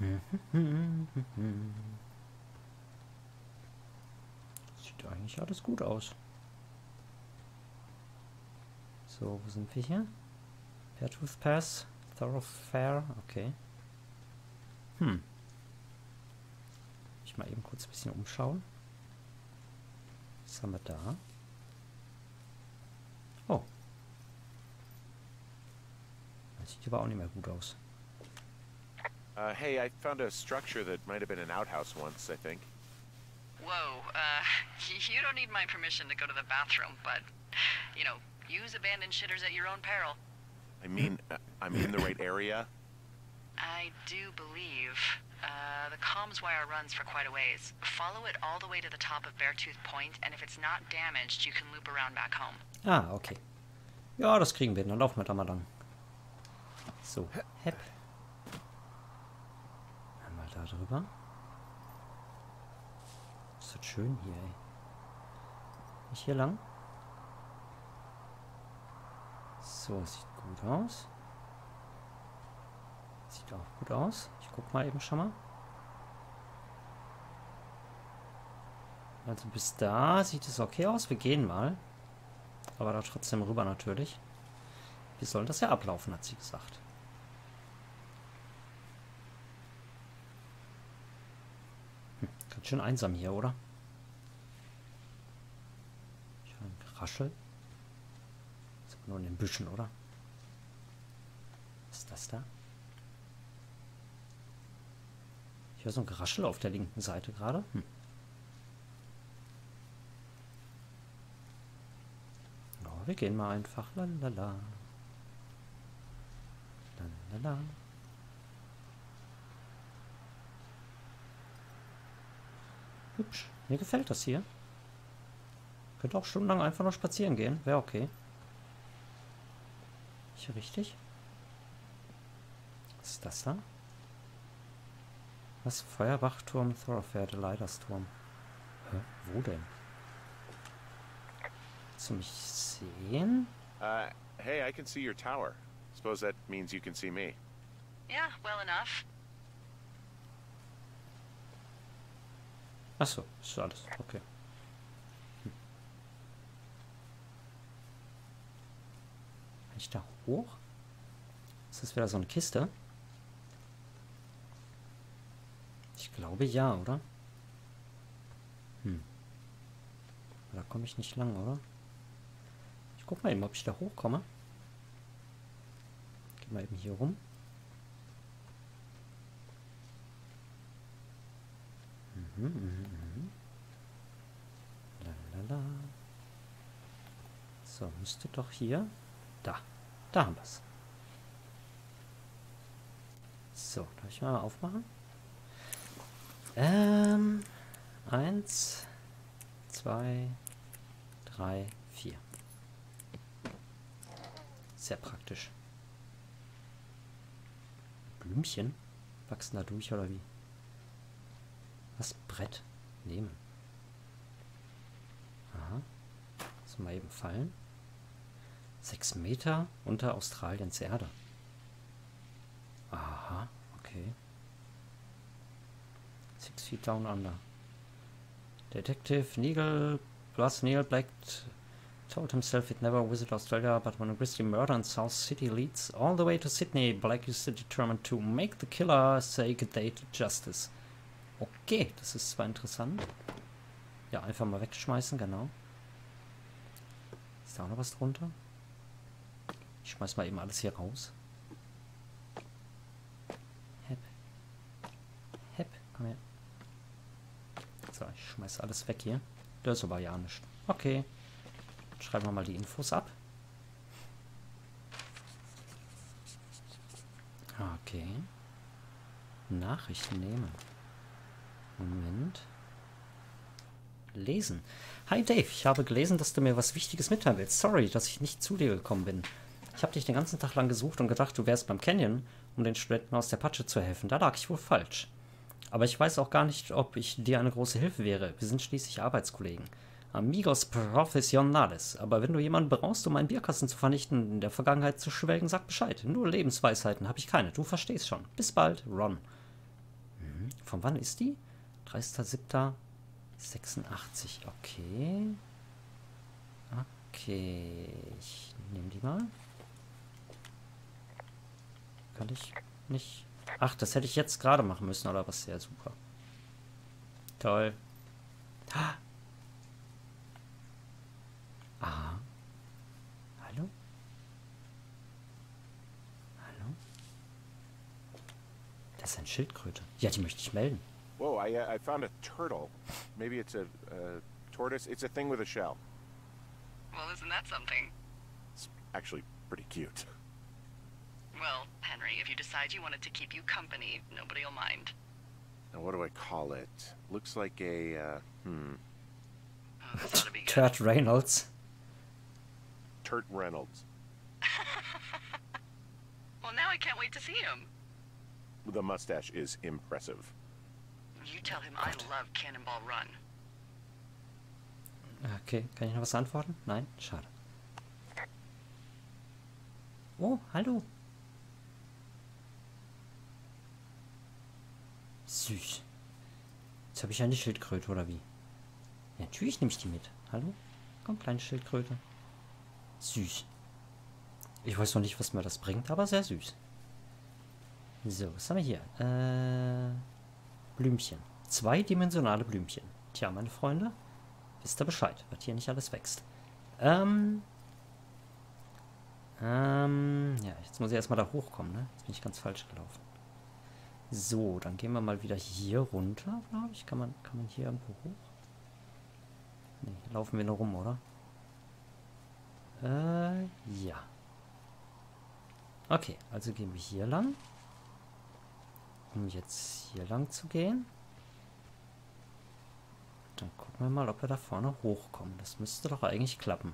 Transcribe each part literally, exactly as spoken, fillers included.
Sieht eigentlich alles gut aus. So, wo sind wir hier? Fairtooth Pass, Thoroughfare, okay. Hm. Ich mal eben kurz ein bisschen umschauen. Was haben wir da? Oh. Das sieht aber auch nicht mehr gut aus. Uh, hey, I found a structure that might have been an outhouse once, I think. Whoa, uh, you don't need my permission to go to the bathroom, but, you know, use abandoned shitters at your own peril. I mean, uh, I'm in the right area. I do believe. Uh, the comms wire runs for quite a ways. Follow it all the way to the top of Beartooth Point, and if it's not damaged, you can loop around back home. Ah, okay. Ja, das kriegen wir hin. Dann laufen wir da mal lang. So, hepp. Einmal da drüber. Ist das schön hier, ey. Nicht hier lang? So, sieht gut aus. Sieht auch gut aus. Ich guck mal eben schon mal. Also bis da sieht es okay aus. Wir gehen mal. Aber da trotzdem rüber natürlich. Wie soll das ja ablaufen, hat sie gesagt. Hm, ganz schön einsam hier, oder? Ich höre ein Geraschel. Das ist aber nur in den Büschen, oder? Was ist das da? Ich höre so ein Geraschel auf der linken Seite gerade. Hm. Ja, wir gehen mal einfach. Lalala. Lalala. Hübsch. Mir gefällt das hier. Könnte auch stundenlang einfach nur spazieren gehen. Wäre okay. Hier richtig? Was ist das da? Was? Feuerbachturm, Thoroughfare, der Leitersturm. Hä? Wo denn? Willst du mich sehen? Uh, hey, I can see your tower. Suppose that means you can see me. Yeah, well enough. Achso, ist alles. Okay. Hm. Kann ich da hoch? Ist das wieder so eine Kiste? Ich glaube ja, oder? Hm. Da komme ich nicht lang, oder? Ich guck mal eben, ob ich da hochkomme. Geh mal eben hier rum. Mhm, mhm, mhm. Lalala. So, müsste doch hier. Da. Da haben wir es. So, darf ich mal aufmachen? Ähm. Eins, zwei, drei, vier. Sehr praktisch. Blümchen? Wachsen da durch oder wie? Was? Brett? Nehmen. Aha. Lass mal eben fallen. Sechs Meter unter Australiens Erde. Aha, okay. Six feet down under. Detective Neil, plus Neil Black told himself he'd never visit Australia, but when a grisly murder in South City leads all the way to Sydney, Black is determined to make the killer say good day to justice. Okay, das ist zwar interessant. Ja, einfach mal wegschmeißen, genau. Ist da auch noch was drunter? Ich schmeiß mal eben alles hier raus. Hep. Hep, komm her. So, ich schmeiß alles weg hier. Das ist aber ja nicht. Okay. Dann schreiben wir mal die Infos ab. Okay. Nachrichten nehmen. Moment. Lesen. Hi Dave, ich habe gelesen, dass du mir was Wichtiges mitteilen willst. Sorry, dass ich nicht zu dir gekommen bin. Ich habe dich den ganzen Tag lang gesucht und gedacht, du wärst beim Canyon, um den Studenten aus der Patsche zu helfen. Da lag ich wohl falsch. Aber ich weiß auch gar nicht, ob ich dir eine große Hilfe wäre. Wir sind schließlich Arbeitskollegen. Amigos profesionales. Aber wenn du jemanden brauchst, um einen Bierkasten zu vernichten, in der Vergangenheit zu schwelgen, sag Bescheid. Nur Lebensweisheiten habe ich keine. Du verstehst schon. Bis bald, Ron. Von wann ist die? dreißigster siebter sechsundachtzig. Okay. Okay. Ich nehme die mal. Kann ich nicht... Ach, das hätte ich jetzt gerade machen müssen, oder was? Sehr super. Toll. Ah. Aha. Hallo? Hallo? Das ist eine Schildkröte. Ja, die möchte ich melden. Whoa, I, uh, I found a turtle. Maybe it's a, a tortoise. It's a thing with a shell. Well, isn't that something? It's actually pretty cute. Well, Henry, if you decide you want it to keep you company, nobody'll mind. Now, what do I call it? Looks like a, uh, hmm, Oh, this ought to be good. Kurt Reynolds. Turt Reynolds. Well, now I can't wait to see him. The mustache is impressive. You tell him I love Cannonball Run. Okay, kann ich noch was antworten? Nein? Schade. Oh, hallo. Süß. Jetzt habe ich eine Schildkröte, oder wie? Ja, natürlich nehme ich die mit. Hallo? Komm, kleine Schildkröte. Süß. Ich weiß noch nicht, was mir das bringt, aber sehr süß. So, was haben wir hier? Äh, Blümchen. Zweidimensionale Blümchen. Tja, meine Freunde, wisst ihr Bescheid, was hier nicht alles wächst. Ähm, ähm, ja, jetzt muss ich erstmal da hochkommen, ne? Jetzt bin ich ganz falsch gelaufen. So, dann gehen wir mal wieder hier runter, glaube ich. Kann man, kann man hier irgendwo hoch? Ne, hier laufen wir nur rum, oder? Äh, ja. Okay, also gehen wir hier lang. Um jetzt hier lang zu gehen. Dann gucken wir mal, ob wir da vorne hochkommen. Das müsste doch eigentlich klappen.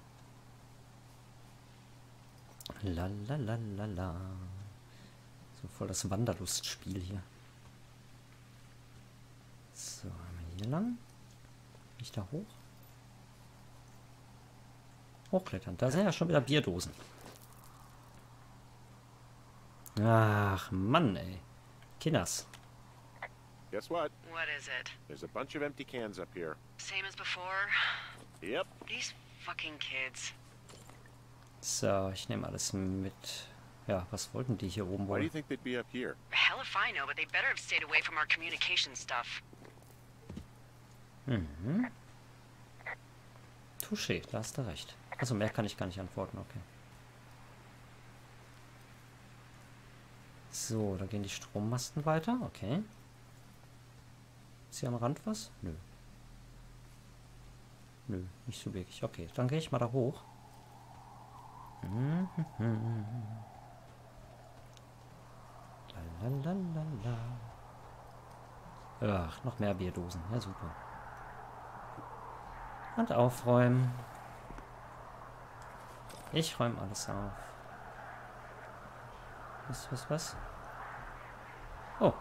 La la la la la. So voll das Wanderlustspiel hier. So, einmal hier lang. Nicht da hoch. Hochklettern. Da sind ja schon wieder Bierdosen. Ach, Mann, ey. Kinders. Guess what? What is it? There's a bunch of empty cans up here. Same as before? Yep. These fucking kids. So, ich nehme alles mit. Ja, was wollten die hier oben Why do wohl? you think they'd be up here? Hell if I know, but they better have stayed away from our communication stuff. Mhm. Touché, da hast du recht. Also mehr kann ich gar nicht antworten, okay. So, da gehen die Strommasten weiter, okay. Ist hier am Rand was? Nö. Nö, nicht so wirklich. Okay, dann gehe ich mal da hoch. Mhm. Lalalala. Ach, noch mehr Bierdosen. Ja, super. Und aufräumen. Ich räume alles auf. Was, was, was? Oh.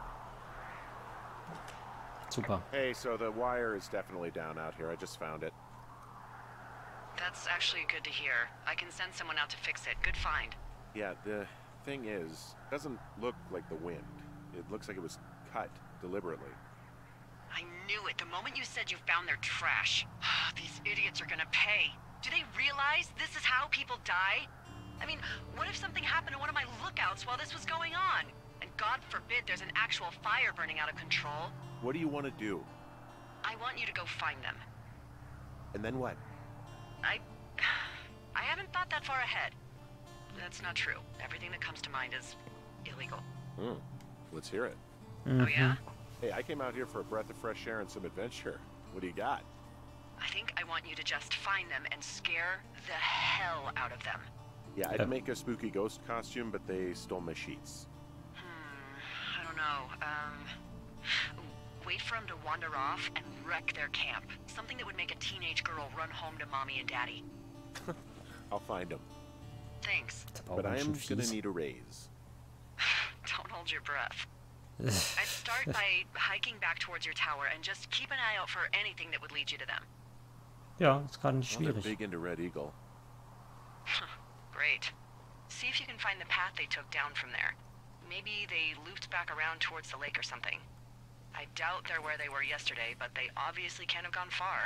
Super. Hey, so the wire is definitely down out here. I just found it. That's actually good to hear. I can send someone out to fix it. Good find. Yeah, the thing is, it doesn't look like the wind. It looks like it was cut deliberately. I knew it the moment you said you found their trash. These idiots are gonna pay. Do they realize this is how people die? I mean, what if something happened to one of my lookouts while this was going on? And God forbid there's an actual fire burning out of control. What do you want to do? I want you to go find them. And then what? I... I haven't thought that far ahead. That's not true. Everything that comes to mind is illegal. Hmm. Let's hear it. Oh yeah? Hey, I came out here for a breath of fresh air and some adventure. What do you got? I think I want you to just find them and scare the hell out of them. Yeah, I'd Yep. make a spooky ghost costume, but they stole my sheets. Hmm, I don't know. Um, wait for them to wander off and wreck their camp. Something that would make a teenage girl run home to mommy and daddy. I'll find them. Thanks. Ist aber auch But I ganz am schön gonna fies. need a raise. Don't hold your breath. I'd start by hiking back towards your tower and just keep an eye out for anything that would lead you to them. Ja, ist gerade nicht Well, they're schwierig. big into Red Eagle. Great. See if you can find the path they took down from there. Maybe they looped back around towards the lake or something. I doubt they're where they were yesterday, but they obviously can't have gone far.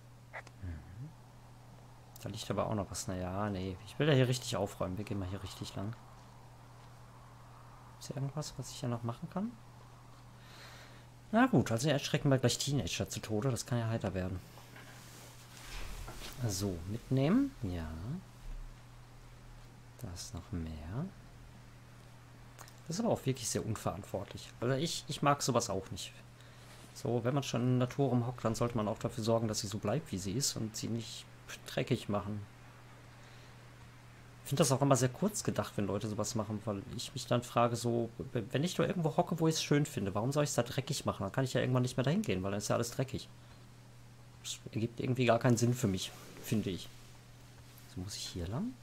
Da liegt aber auch noch was. Naja, nee. Ich will ja hier richtig aufräumen. Wir gehen mal hier richtig lang. Ist hier irgendwas, was ich hier noch machen kann? Na gut, also erschrecken wir gleich Teenager zu Tode. Das kann ja heiter werden. So, mitnehmen. Ja. Da ist noch mehr. Das ist aber auch wirklich sehr unverantwortlich. Also ich, ich mag sowas auch nicht. So, wenn man schon in der Natur rumhockt, dann sollte man auch dafür sorgen, dass sie so bleibt, wie sie ist und sie nicht dreckig machen. Ich finde das auch immer sehr kurz gedacht, wenn Leute sowas machen, weil ich mich dann frage, so, wenn ich nur irgendwo hocke, wo ich es schön finde, warum soll ich es da dreckig machen? Dann kann ich ja irgendwann nicht mehr dahin gehen, weil dann ist ja alles dreckig. Das ergibt irgendwie gar keinen Sinn für mich, finde ich. So, muss ich hier lang?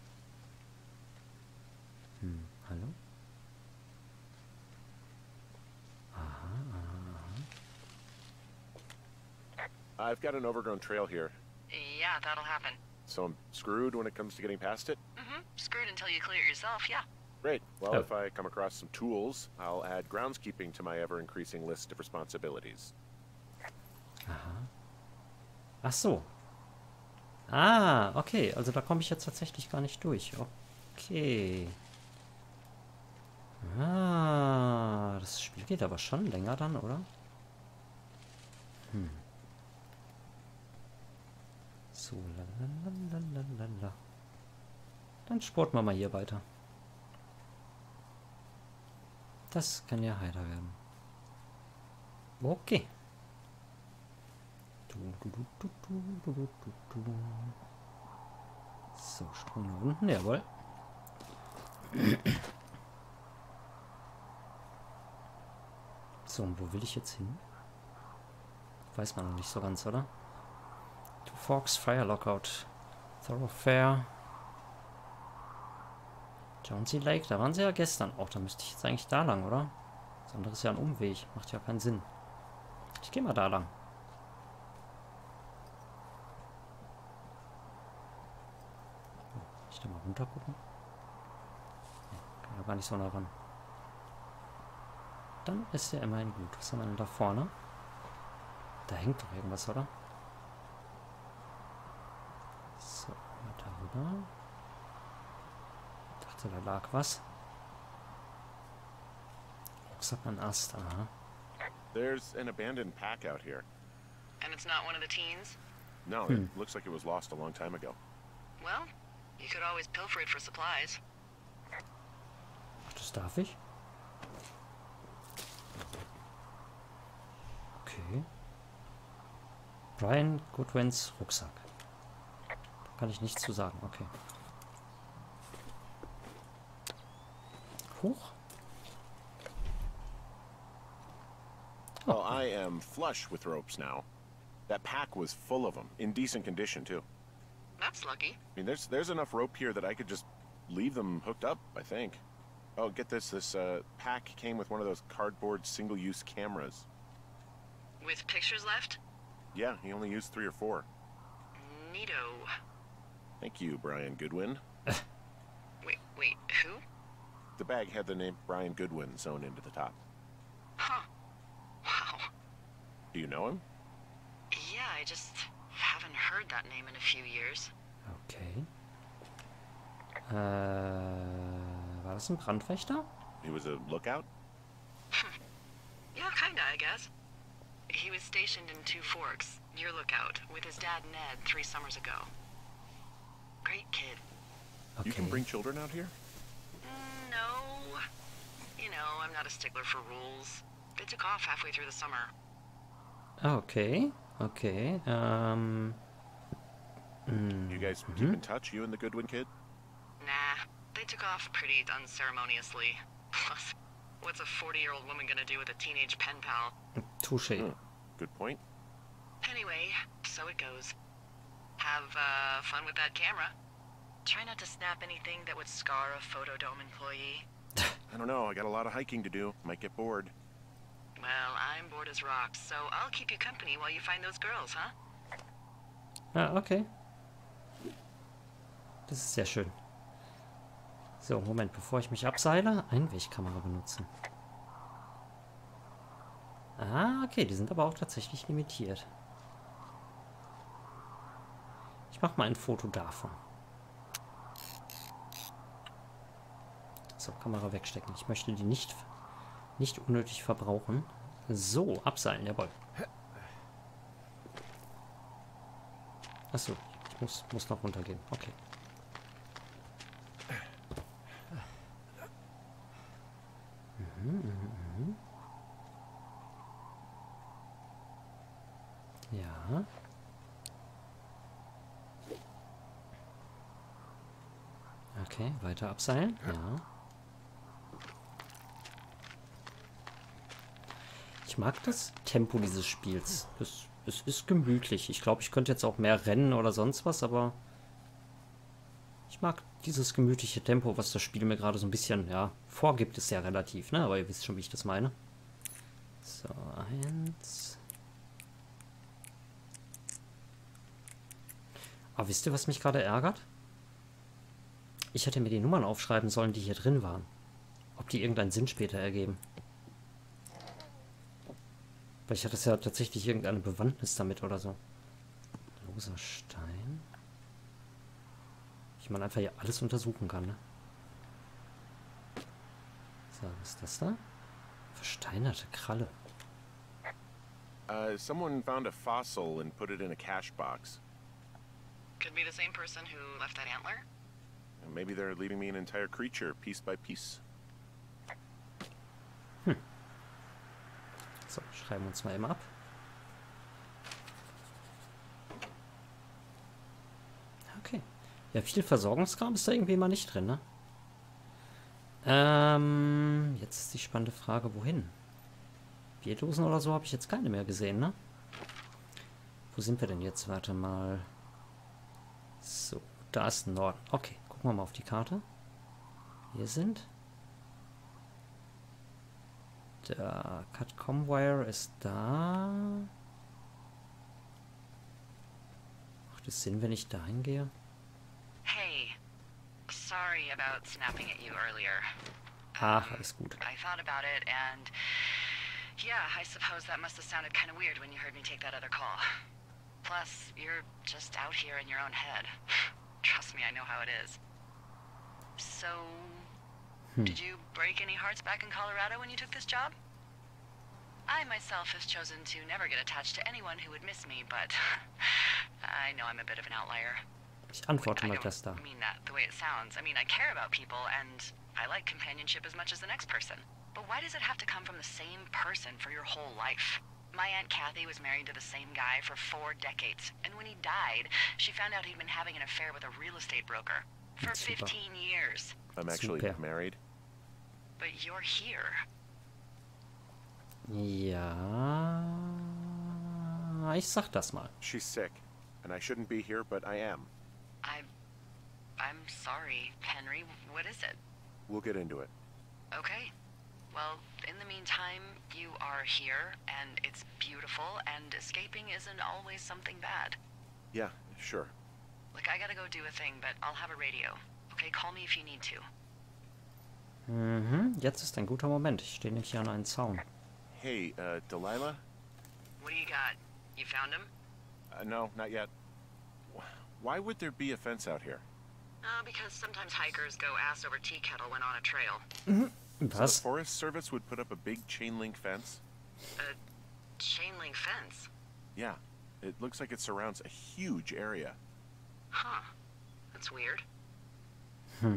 Hm, hallo? I've got an overgrown trail here, Yeah, that'll happen. so I'm screwed when it comes to getting past it. Mm-hmm. Screwed until you clear it yourself, yeah. Great. Well, Oh. if I come across some tools, I'll add groundskeeping to my ever-increasing list of responsibilities. Ach so. Ah, okay. Also da komme ich jetzt tatsächlich gar nicht durch. Okay. Ah, das Spiel geht aber schon länger dann, oder? Hm. So, lalalala. Dann sporten wir mal hier weiter. Das kann ja heiter werden. Okay. Du, du, du, du, du, du, du, du. So, Sprung nach unten, jawohl. So, und wo will ich jetzt hin? Weiß man noch nicht so ganz, oder? Two Forks, Fire Lockout, Thoroughfare, Jonesy Lake, da waren sie ja gestern auch. Da müsste ich jetzt eigentlich da lang, oder? Das andere ist ja ein Umweg, macht ja keinen Sinn. Ich gehe mal da lang. Ich da mal runter gucken. Ja, kann ja gar nicht so nah ran. Dann ist ja immerhin gut. Was haben wir denn da vorne? Da hängt doch irgendwas, oder? So, mal darüber. Ich dachte, da lag was. Rucksack an Ast, aha. There's an abandoned pack out here. And it's not one of the teens? No, Hmm. it looks like it was lost a long time ago. Well, you could always pilfer it for supplies. Ach, das darf ich? Okay. Brian Goodwins Rucksack. Da kann ich nichts zu sagen, okay. Hoch. Well, I am flush with ropes now. That pack was full of them, in decent condition too. That's lucky. I mean, there's there's enough rope here that I could just leave them hooked up, I think. Oh, get this, this uh, pack came with one of those cardboard single-use cameras. With pictures left? Yeah, he only used three or four. Neato. Thank you, Brian Goodwin. Wait, wait, who? The bag had the name Brian Goodwin sewn into the top. Huh. Wow. Do you know him? Yeah, I just haven't heard that name in a few years. Okay. Äh, war das ein Brandwächter? He was a lookout? Yeah, kinda, I guess. He was stationed in Two Forks, your lookout, with his dad Ned three summers ago. Great kid. Okay. You can bring children out here? Mm, no. You know, I'm not a stickler for rules. They took off halfway through the summer. Okay, okay. Ähm. mm, You guys keep in touch, you and the Goodwin kid? Nah, they took off pretty unceremoniously. Plus, what's a forty-year-old woman gonna do with a teenage pen pal? Touché. Hmm. Good point. Anyway, so it goes. Have, uh, fun with that camera. Try not to snap anything that would scar a Photodome employee. I don't know, I got a lot of hiking to do. Might get bored. Well, I'm bored as rocks, so I'll keep you company while you find those girls, huh? Ah, okay. Das ist sehr schön. So, Moment, bevor ich mich abseile, Einwegkamera benutzen. Ah, okay, die sind aber auch tatsächlich limitiert. Ich mache mal ein Foto davon. So, Kamera wegstecken. Ich möchte die nicht, nicht unnötig verbrauchen. So, abseilen, jawohl. Achso, ich muss, muss noch runtergehen. Okay. Mhm, mhm, mhm. Ja. Okay, weiter abseilen. Ja. Ich mag das Tempo dieses Spiels. Es, es ist gemütlich. Ich glaube, ich könnte jetzt auch mehr rennen oder sonst was, aber ich mag dieses gemütliche Tempo, was das Spiel mir gerade so ein bisschen, ja, vorgibt, ist ja relativ, ne? Aber ihr wisst schon, wie ich das meine. So, eins. Aber wisst ihr, was mich gerade ärgert? Ich hätte mir die Nummern aufschreiben sollen, die hier drin waren. Ob die irgendeinen Sinn später ergeben. Vielleicht hat es ja tatsächlich irgendeine Bewandtnis damit oder so. Loser Stein. Ich man einfach hier alles untersuchen kann, ne? So, was ist das da? Versteinerte Kralle. Uh, someone found a fossil and put it in a cash box. Could be the same person who left that antler. And maybe they're leaving me an entire creature, piece by piece. Hm. So, schreiben wir uns mal eben ab. Okay. Ja, viel Versorgungskram ist da irgendwie mal nicht drin, ne? Ähm, jetzt ist die spannende Frage, wohin? Bierdosen oder so habe ich jetzt keine mehr gesehen, ne? Wo sind wir denn jetzt? Warte mal. So, da ist Norden. Okay, gucken wir mal auf die Karte. Wir sind. Der Catcomwire ist da. Macht es Sinn, wenn ich da hingehe? Hey, sorry about snapping at you earlier. Ach, alles gut. I thought about it and yeah, I suppose that must have sounded kind of weird when you heard me take that other call. Plus, you're just out here in your own head. Trust me, I know how it is. So, Hmm. did you break any hearts back in Colorado when you took this job? I myself have chosen to never get attached to anyone who would miss me, but I know I'm a bit of an outlier. Ich antworte I mal don't das da. mean that the way it sounds. I mean, I care about people, and I like companionship as much as the next person. But why does it have to come from the same person for your whole life? My Aunt Kathy was married to the same guy for four decades, and when he died, she found out he'd been having an affair with a real estate broker for Super. fifteen years. I'm actually Super. married. But you're here. Ja. Ich sag das mal. She's sick, and I shouldn't be here, but I am. I... I'm sorry, Henry. What is it? We'll get into it. Okay. Well, in the meantime, you are here, and it's beautiful, and escaping isn't always something bad. Yeah, sure. Look, I gotta go do a thing, but I'll have a radio. Okay, call me if you need to. Mhm, jetzt ist ein guter Moment. Ich stehe nämlich hier an einem Zaun. Hey, uh, Delilah? What do you got? You found him? Uh, no, not yet. Wh- Why would there be a fence out here? Uh, because sometimes hikers go ass over tea kettle when on a trail. So the Was? Forest Service would put up a big chain link fence? A chain link fence? Yeah. It looks like it surrounds a huge area. Huh. That's weird. Hm.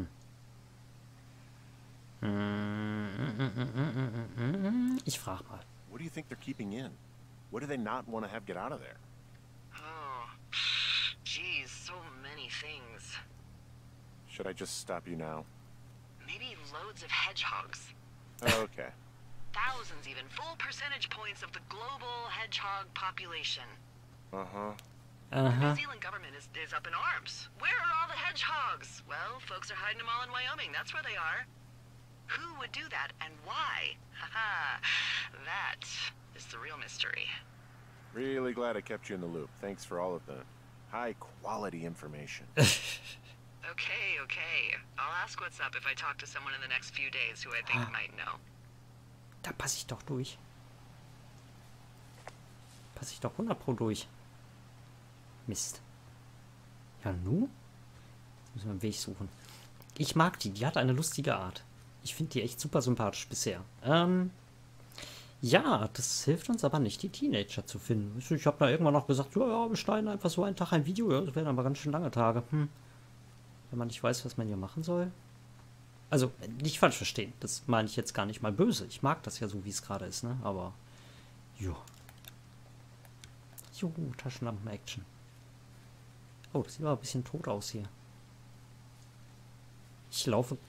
Ich frag mal. What do you think they're keeping in? What do they not want to have get out of there? Oh. Geez, so many things. Should I just stop you now? Maybe loads of hedgehogs. Okay. Thousands even. Full percentage points of the global hedgehog population. Uh-huh. The Aha. New Zealand government is, is up in arms. Where are all the hedgehogs? Well, folks are hiding them all in Wyoming. That's where they are. Who would do that and why? Haha. That is the real mystery. Really glad I kept you in the loop. Thanks for all of the high-quality information. Okay, okay. I'll ask what's up if I talk to someone in the next few days who I think Ah. might know. Da passe ich doch durch. lasse ich doch hundert Pro durch. Mist. Ja, nu? Jetzt müssen wir einen Weg suchen. Ich mag die. Die hat eine lustige Art. Ich finde die echt super sympathisch bisher. Ähm... Ja, das hilft uns aber nicht, die Teenager zu finden. Ich habe da irgendwann noch gesagt, ja, ja, wir schneiden einfach so einen Tag ein Video. Ja, das wären aber ganz schön lange Tage. Hm. Wenn man nicht weiß, was man hier machen soll. Also, nicht falsch verstehen. Das meine ich jetzt gar nicht mal böse. Ich mag das ja so, wie es gerade ist, ne? Aber, jo. Jo, Taschenlampen-Action. Oh, das sieht aber ein bisschen tot aus hier. Ich laufe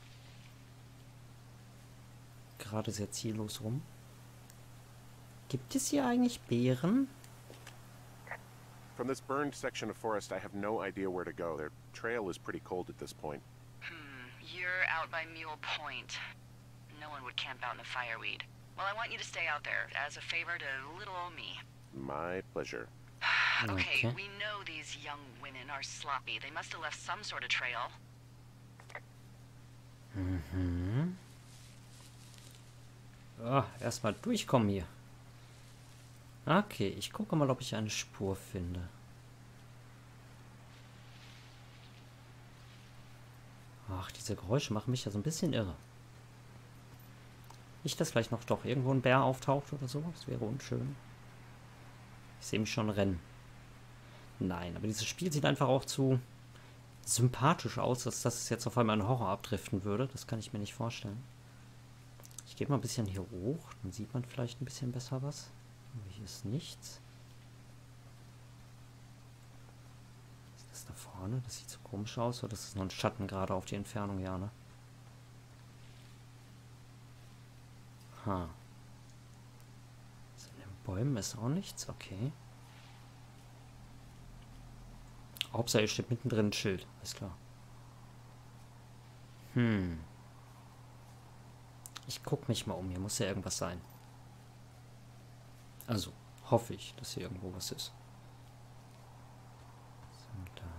gerade sehr ziellos rum. Gibt es hier eigentlich Bären? From this burned section of forest, I have no idea where to go. Their trail is pretty cold at this point. Hmm, you're out by Mule Point. No one would camp out in the fireweed. Well, I want you to stay out there as a favor to little old me. My pleasure. Okay, Okay. we know these young women are sloppy. They must have left some sort of trail. Mhm. Ah, erstmal durchkommen hier. Okay, ich gucke mal, ob ich eine Spur finde. Ach, diese Geräusche machen mich ja so ein bisschen irre. Nicht, dass vielleicht noch doch irgendwo ein Bär auftaucht oder so. Das wäre unschön. Ich sehe mich schon rennen. Nein, aber dieses Spiel sieht einfach auch zu sympathisch aus, dass das jetzt auf einmal in Horror abdriften würde. Das kann ich mir nicht vorstellen. Ich gehe mal ein bisschen hier hoch. Dann sieht man vielleicht ein bisschen besser was. Aber hier ist nichts. Was ist das da vorne? Das sieht so komisch aus. Oder das ist nur ein Schatten gerade auf die Entfernung, ja, ne? Ha. So, in den Bäumen ist auch nichts. Okay. Hauptsache, hier steht mittendrin ein Schild. Ist klar. Hm. Ich gucke mich mal um. Hier muss ja irgendwas sein. Also, hoffe ich, dass hier irgendwo was ist. So, da.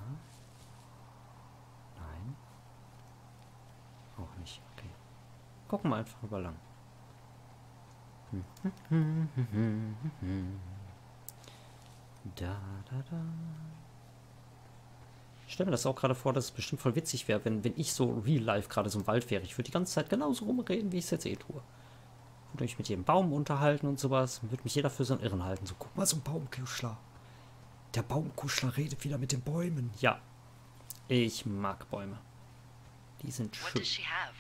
Nein. Auch nicht. Okay. Gucken wir einfach über lang. Da, da, da. Ich stelle mir das auch gerade vor, dass es bestimmt voll witzig wäre, wenn, wenn ich so real life gerade so im Wald wäre. Ich würde die ganze Zeit genauso rumreden, wie ich es jetzt eh tue. Würde mich mit jedem Baum unterhalten und sowas. Würde mich jeder für so einen Irren halten. So, guck mal, so ein Baumkuschler. Der Baumkuschler redet wieder mit den Bäumen. Ja, ich mag Bäume. Die sind What schön. does she have?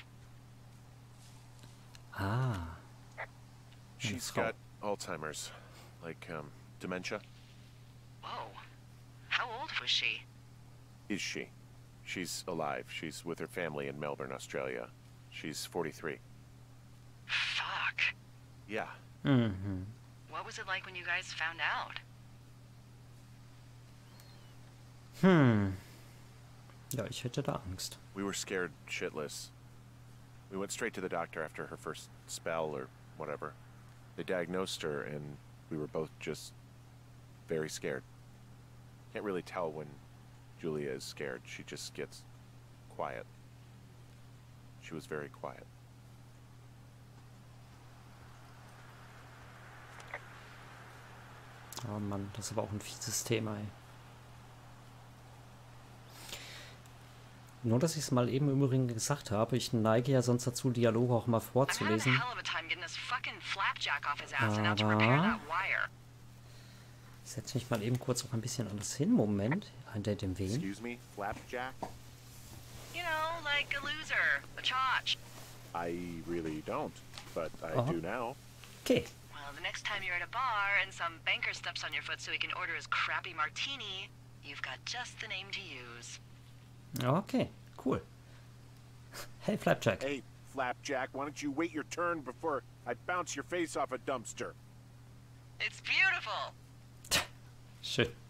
Ah. She's Frau. got Alzheimer's, like um, dementia. Whoa. How old was she? Is she? She's alive. She's with her family in Melbourne, Australia. She's forty-three. Fuck. Yeah. Mhm. What was it like when you guys found out? Hm. Ja, ich hätte da Angst. We were scared shitless. We went straight to the doctor after her first spell or whatever. They diagnosed her and we were both just very scared. Can't really tell when Julia is scared. She just gets quiet. She was very quiet. Oh Mann, das ist aber auch ein fieses Thema, ey. Nur, dass ich es mal eben im Übrigen gesagt habe, ich neige ja sonst dazu, Dialoge auch mal I'm having a vorzulesen. hell of a time getting this fucking flapjack off his ass and now to repair Aber- that wire. Ich setze mich mal eben kurz auch ein bisschen anders hin. Moment. Hinter dem Wen? Excuse me, Flapjack? You know, like a loser, a chotch. I really don't, but I Uh-huh. do now. Okay. Well, the next time you're at a bar and some banker steps on your foot so he can order his crappy martini, you've got just the name to use. Okay, cool. Hey, Flapjack. Hey, Flapjack, why don't you wait your turn before I bounce your face off a dumpster? It's beautiful. Schön.